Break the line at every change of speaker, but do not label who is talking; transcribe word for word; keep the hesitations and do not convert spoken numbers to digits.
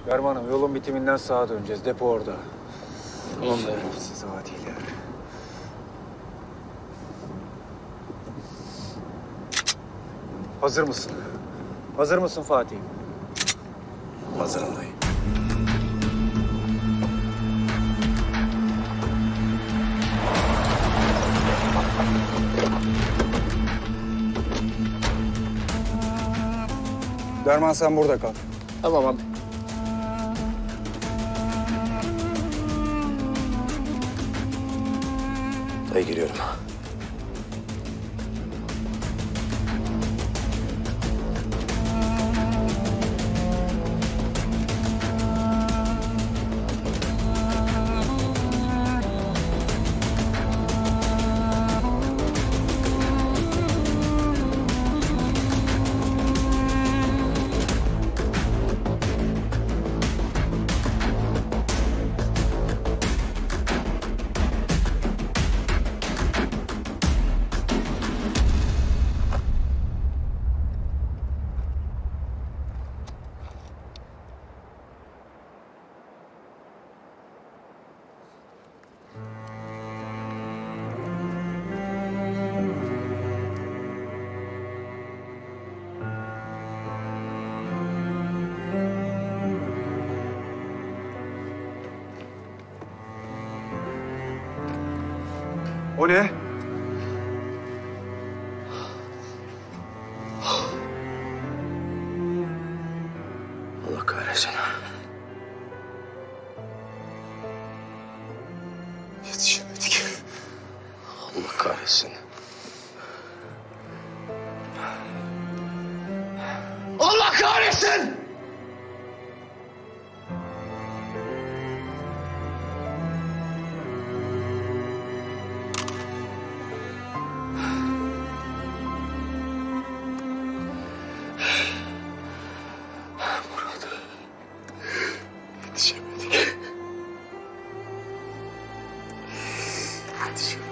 Fermanım, yolun bitiminden sağa döneceğiz. Depo orada.
Tamam dayı.
Siz adiler. Hazır mısın? Hazır mısın Fatih?
Hazırım dayı.
Derman sen burada kal.
Tamam abi. Dayı giriyorum.
O ne?
Allah kahretsin.
Yetişemedik.
Allah kahretsin. Allah kahretsin! Murat. Yetişemedik. Yetişemedik.